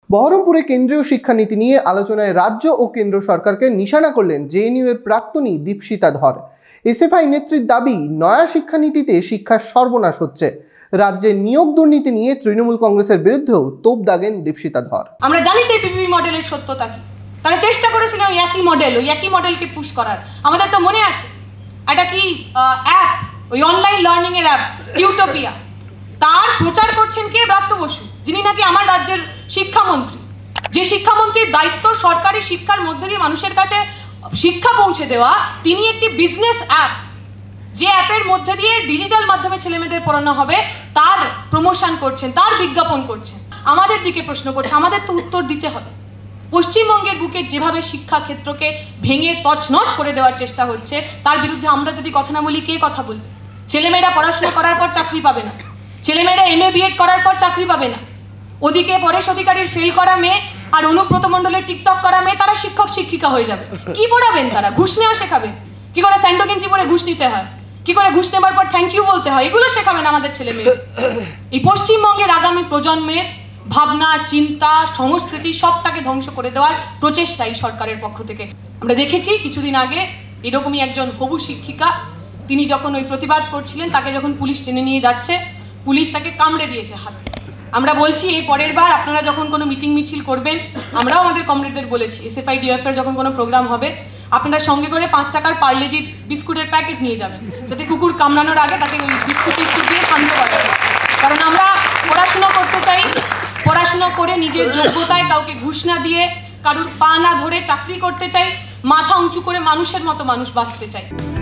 বহরমপুরে কেন্দ্রীয় শিক্ষানীতি নিয়ে আলোচনায় রাজ্য ও কেন্দ্র সরকারকে নিশানা করলেন জেএনইউ এর প্রাক্তনী দীপশিতা ধর। এসএফআই নেত্রীর দাবি, নয়া শিক্ষানীতিতে শিক্ষার সর্বনাশ হচ্ছে। রাজ্যে নিয়োগ দুর্নীতি নিয়ে তৃণমূল কংগ্রেসের বিরুদ্ধেও তোপ দাগেন দীপশিতা ধর। আমরা জানি তো পিপিপি মডেলের সত্যতা কি। তারা চেষ্টা করেছিল ওই একই মডেলকে পুশ করার। আমাদের তো মনে আছে একটা কি অ্যাপ, ওই অনলাইন লার্নিং এর অ্যাপ টিউটোপিয়া, তার প্রচার করছেন কে? ব্রাত্য বসু, যিনি নাকি আমার রাজ্যের শিক্ষামন্ত্রী। যে শিক্ষামন্ত্রীর দায়িত্ব সরকারি শিক্ষার মধ্যে দিয়ে মানুষের কাছে শিক্ষা পৌঁছে দেওয়া, তিনি একটি বিজনেস অ্যাপ, যে অ্যাপের মধ্যে দিয়ে ডিজিটাল মাধ্যমে ছেলেমেয়েদের পড়ানো হবে, তার প্রমোশন করছেন, তার বিজ্ঞাপন করছেন। আমাদের দিকে প্রশ্ন করছে, আমাদের তো উত্তর দিতে হবে। পশ্চিমবঙ্গের বুকে যেভাবে শিক্ষা ক্ষেত্রকে ভেঙে তছনছ করে দেওয়ার চেষ্টা হচ্ছে, তার বিরুদ্ধে আমরা যদি কথা না বলি, কে কথা বলবে? ছেলেমেয়েরা পড়াশোনা করার পর চাকরি পাবে না, ছেলেমেয়েরা MA BEd করার পর চাকরি পাবে না। ওদিকে পরেশ অধিকারীর ফেল করা মেয়ে আর অনুব্রত মণ্ডলের টিকটক করা মেয়ে, তারা শিক্ষক শিক্ষিকা হয়ে যাবে। কি পড়াবেন তারা? ঘুষ নেওয়া শেখাবেন, কি করে স্যান্ডো গেঞ্জি পরে ঘুষ নিতে হয়, কি করে ঘুষ নেবার পর থ্যাংক ইউ বলতে হয়, এগুলো শেখাবেন আমাদের ছেলে মেয়ে। এই পশ্চিমবঙ্গের আগামী প্রজন্মের ভাবনা, চিন্তা, সংস্কৃতি সবটাকে ধ্বংস করে দেওয়ার প্রচেষ্টাই সরকারের পক্ষ থেকে। আমরা দেখেছি কিছুদিন আগে এরকমই একজন হবু শিক্ষিকা, তিনি যখন ওই প্রতিবাদ করছিলেন, তাকে যখন পুলিশ টেনে নিয়ে যাচ্ছে, পুলিশ তাকে কামড়ে দিয়েছে হাতে। আমরা বলছি, এই পরের বার আপনারা যখন কোনো মিটিং মিছিল করবেন, আমরাও আমাদের কমরেডদের বলেছি, SFI DF এর যখন কোনো প্রোগ্রাম হবে, আপনারা সঙ্গে করে 5 টাকার পার্লেজি বিস্কুটের প্যাকেট নিয়ে যাবেন, যাতে কুকুর কামড়ানোর আগে তাকে ওই বিস্কুট দিয়ে শান্ত করা যায়। কারণ আমরা পড়াশোনা করতে চাই, পড়াশোনা করে নিজের যোগ্যতায় কাউকে ঘুষ না দিয়ে, কারুর পা না ধরে চাকরি করতে চাই, মাথা উঁচু করে মানুষের মতো মানুষ বাঁচতে চাই।